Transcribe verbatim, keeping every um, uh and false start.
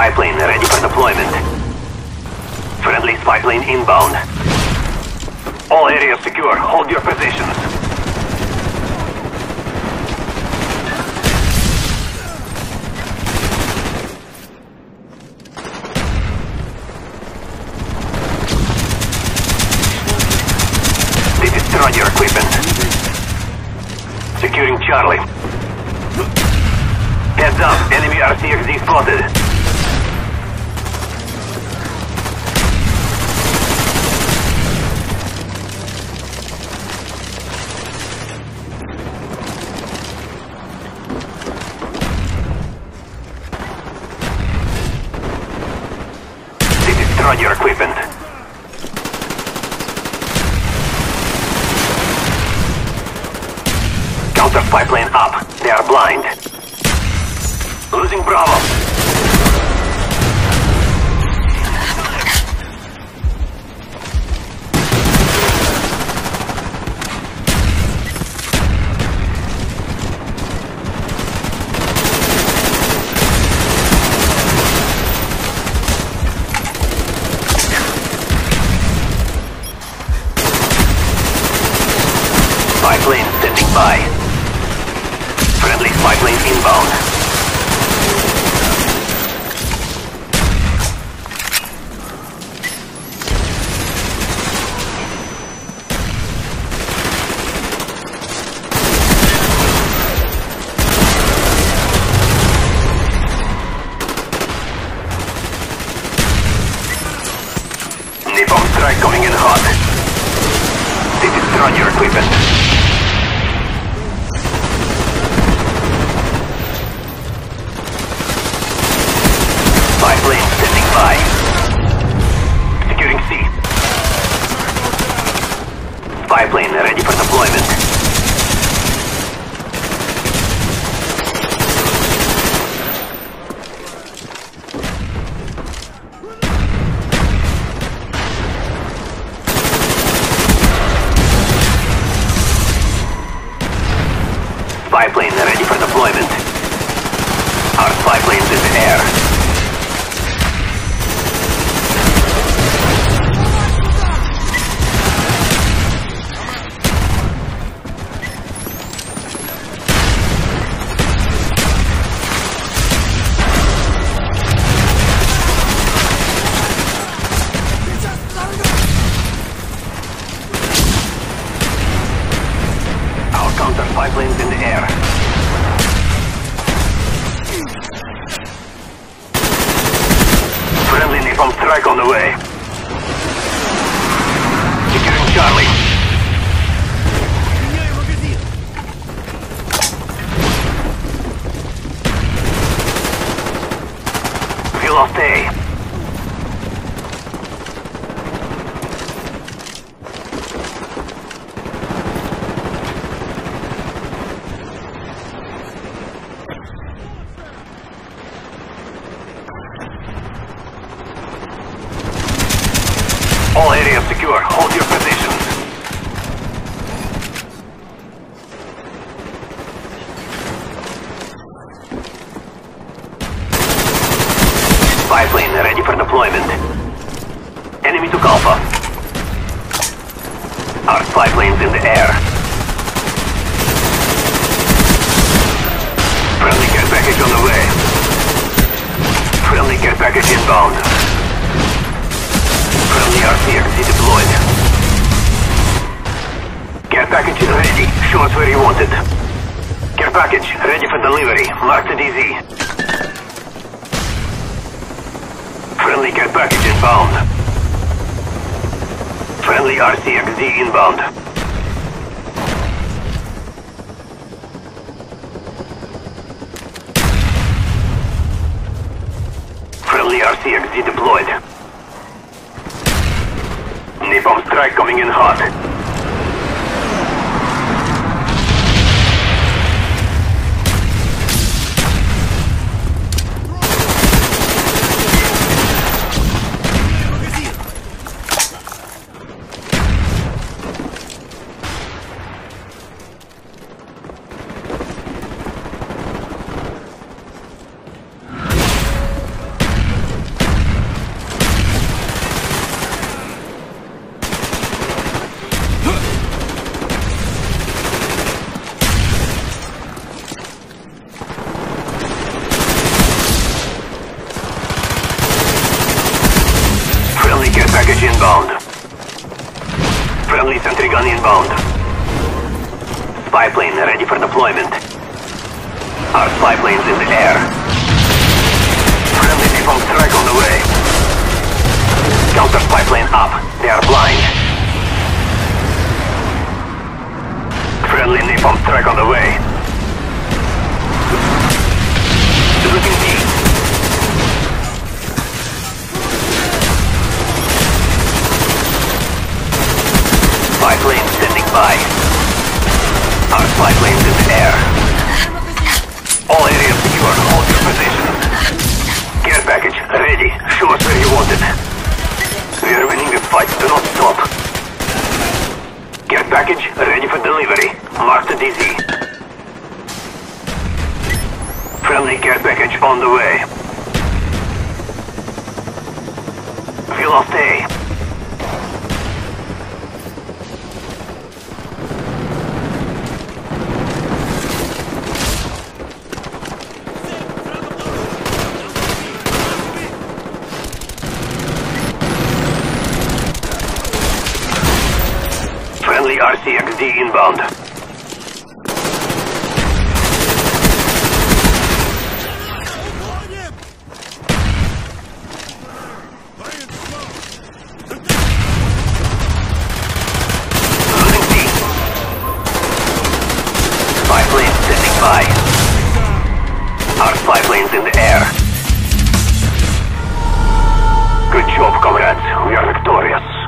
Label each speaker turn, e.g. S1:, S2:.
S1: Spy plane ready for deployment. Friendly spy plane inbound. All areas secure. Hold your positions. They destroyed your equipment. Securing Charlie. Heads up, enemy R C X D spotted. They destroyed your equipment. Counter spy plane up. They are blind. Losing Bravo. Spy plane standing by. Friendly spy plane inbound. Strike coming in hot. They destroyed your equipment. Spy plane standing by. Securing C. Spy plane ready for deployment. Spy plane ready for deployment. Our spy plane's in the air. Our counter spy plane's in the air. Friendly napalm strike on the way. Securing Charlie. We lost A. All areas secure. Hold your positions. Spy plane ready for deployment. Enemy took Alpha. Our spy plane's in the air. Friendly care package on the way. Friendly care package inbound. Friendly R C X D deployed. Care package is ready. Show us where you want it. Care package ready for delivery. Mark the D Z. Friendly care package inbound. Friendly R C X D inbound. Friendly R C X D deployed. Napalm strike coming in hot. gun inbound. Spy plane ready for deployment. Our spy plane's in the air. Friendly napalm strike on the way. Counter spy plane up. They are blind. Friendly napalm strike on the way. Losing B. Spy plane standing by. Our spy plane's in the air. All areas secure. Hold your positions. Care package ready. Show us where you want it. We are winning this fight. Do not stop. Care package ready for delivery. Mark the D Z. Friendly care package on the way. We lost A. Friendly R C X D inbound. Losing C. Spy plane standing by. Our spy plane's in the air. Good job, comrades. We are victorious.